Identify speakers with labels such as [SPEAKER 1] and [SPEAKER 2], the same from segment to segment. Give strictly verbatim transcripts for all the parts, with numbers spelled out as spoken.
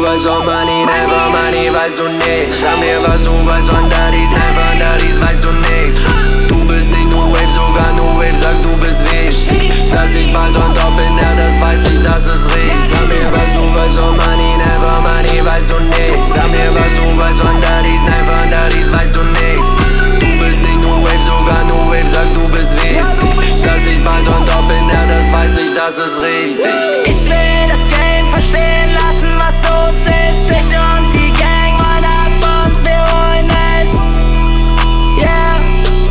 [SPEAKER 1] was soll Money, never Money, weißt du nicht. Sag mir, was du weißt von Daddies, never Daddies, weißt du nicht. Du bist nicht New Wave, sogar New Wave sagt, du bist wichtig. Dass ich bald on top bin, ja, das weiß ich, dass es riecht. Sag mir, was du weißt von Money, never Money, weißt du nicht. Sag mir, was du weißt von Daddies, never Daddies, weißt du nicht. Du bist nicht New Wave, sogar New Wave sagt, du bist wichtig. Dass ich bald on top bin, ja, das weiß ich, dass es richtig.
[SPEAKER 2] Ich will das Game verstehen lassen, was los ist. Ich und die Gang rollen ab und wir holen es. Yeah.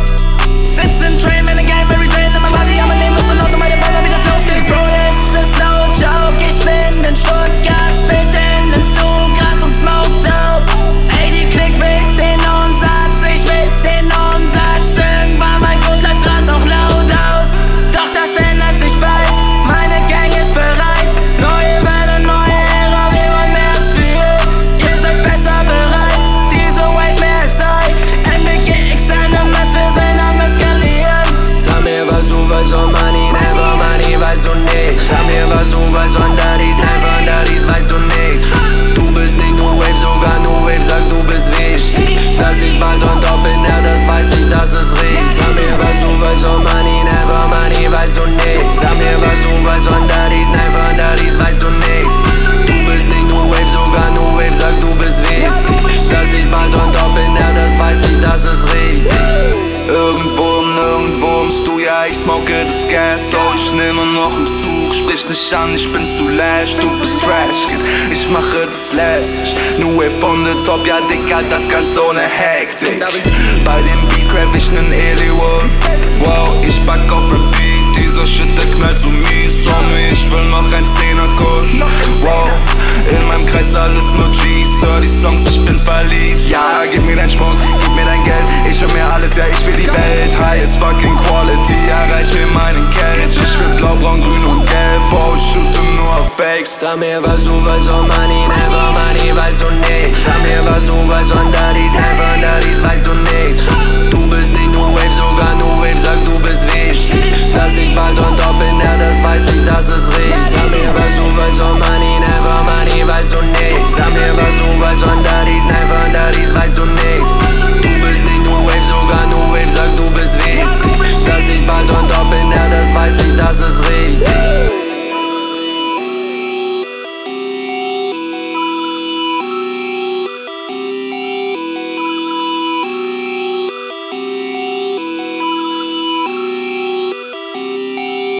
[SPEAKER 2] Sitz im Train, wenn der Game very drained. In mein Body, aber Leben ist so laut und meine Bäume wieder Flows. Bro, this is no joke. Ich bin in Stuttgart, spit in, nimmst du grad und smoke dope. Ey, die Klick will den Umsatz, ich will den Umsatz. Irgendwann mein Code läuft grad noch laut aus. Doch das ändert sich bald, meine Gang ist bereit. Neue Welle, neue Ära, wir wollen mehr als viel. Ihr seid besser bereit, diese Wave mehr als I. M W G X N M S, wir sind am eskalieren.
[SPEAKER 1] Sag mir, was du weißt von Money, never Money, weißt du nicht. Sag mir, was du weißt von Daddies, never Daddies, weißt du nicht. Du bist nicht New Wave, sogar New Wave sagt, du bist wichtig. Dass ich bald on top bin, ja, das weiß ich, dass es riecht. Sag mir, was du weißt von Money, never Money, weißt du nicht. Sag mir, was du weißt von Daddies, never Daddies, weißt du nicht. Du bist nicht New Wave, sogar New Wave sagt, du bist wichtig. Dass ich bald on top bin, ja, das weiß ich, dass es richtig.
[SPEAKER 3] Irgendwo um nirgendwo umst du, ja, ich smoke das Gas. Oh, ich nehme noch einen Zug, sprich nicht an, ich bin zu lash. Du bist Trash, Kid, ich mache das lässig. New Wave von the top, ja, Dicker, das Ganze ohne Hektik. Bei dem Beat craft ich nen Eliwood. Wow, ich back auf Repeat, dieser Shit, der knallt so mies. Homie, ich will noch ein Zehner-Kusch. Wow, in meinem Kreis alles nur G's. Hör die Songs, ich bin verliebt. Ja, gib mir dein Schmuck, gib mir dein Geld. Ich will mir alles, ja, ich will die Welt. Highest fucking quality, erreich mir meinen Cage. Ich will blau, braun, grün und gelb. Oh, ich shoote nur auf Fakes.
[SPEAKER 1] Sag mir, was du weißt von Money,